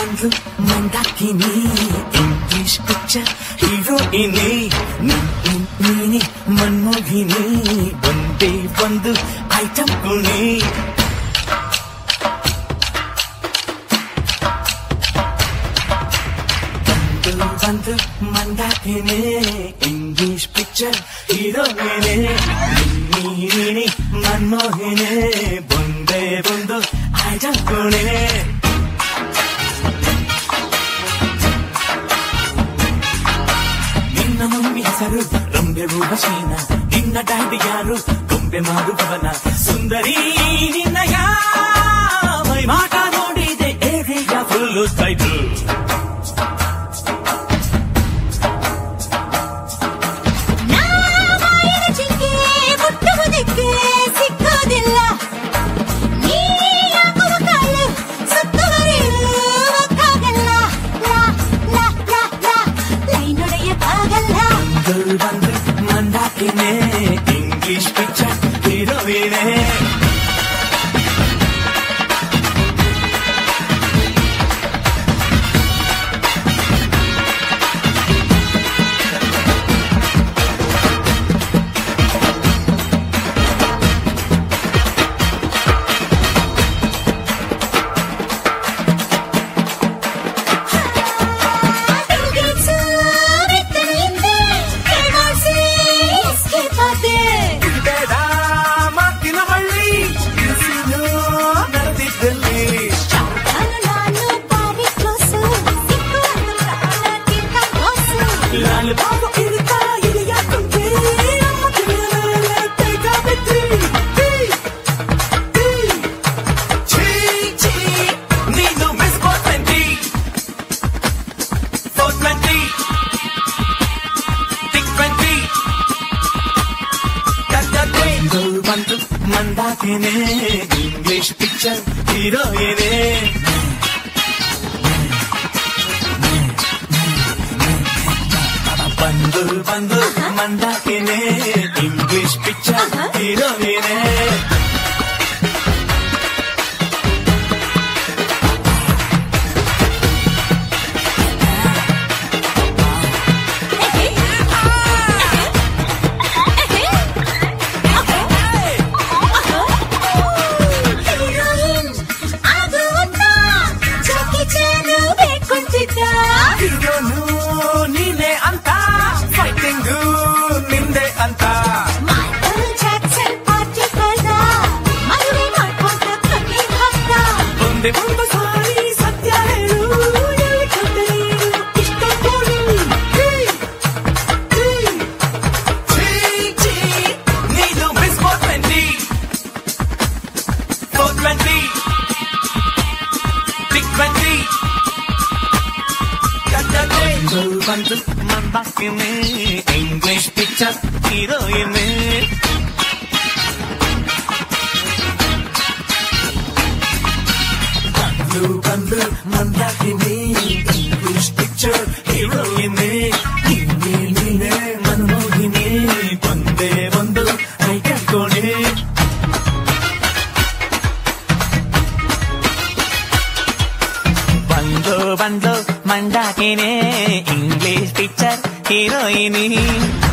ಬಂದು Mandakini English picture ಹೀರೋಯಿನಿ ನೀನಿ ಮನ್ಮೋಹಿನಿ ಒಂದೇ ಒಂದು ಐಟಮ್ ಕುಣಿ ಬಂದು ಮಂದಾಕಿನಿ ಇಂಗ್ಲಿಷ್ ಪಿಕ್ಚರ್ ಹೀರೋಯಿನಿ ನೀನಿ ಮನ್ಮೋಹಿನಿ ಒಂದೇ ಒಂದು ಐಟಮ್ ಕುಣಿ ನಿನ್ನ ಮಮ್ಮಿ ಹೆಸರು ರಂಬೆ ಊರ್ವಶೀನ ನಿನ್ನ ಡ್ಯಾಡಿ ಯಾರು ಗೊಂಬೆ ಮಾರುವವನ ಸುಂದರಿ ನಿನ್ನಯ ಮೈ ಮಾಟ ನೋಡಿದೆ ಏರಿಯ ಫುಲ್ಲು ಟೈಟು ಬಂದು ಮಂದಾಕಿನಿ ಇಂಗ್ಲಿಷ್ ಪಿಕ್ಚರ್ ಹೀರೋಯಿನಿ ಬಂದು ಮಂದಾಕಿನಿ ಇಂಗ್ಲಿಷ್ ಪಿಕ್ಚರ್ ಹೀರೋಯಿನಿ ಬಂದು ಬಂದು ಮಂದಾಕಿನಿ ಇಂಗ್ಲಿಷ್ ಪಿಕ್ಚರ್ ಹೀರೋಯಿನಿ ನೀನೆ ಅಂತ ಫೈಟಿಂಗು ನಿಂದೆ ಅಂತ ಒಂದೇ ಒಂದು ಸಾರಿ ಸತ್ಯ ಹೇಳು ಇಷ್ಟ ನೀನು ಮಿಸ್ 420 ಬಿಗ್ 20 ಬಂದು ಮಂದಾಕಿನಿ ಇಂಗ್ಲಿಷ್ ಪಿಕ್ಚರ್ ಹೀರೋಯಿನಿ ಬಂದು ಮಂದಾಕಿನಿ ಇಂಗ್ಲಿಷ್ ಪಿಕ್ಚರ್ ಹೀರೋಯಿನಿ ನೀನೆ ಮನಮೋಹಿನಿ ಒಂದೇ ಒಂದು ಐಟಮ್ ಕೊಡಿ ಬಂದು ಮಂದಾಕಿನಿ ಇಂಗ್ಲಿಷ್ ಪಿಕ್ಚರ್ ಹೀರೋಯಿನಿ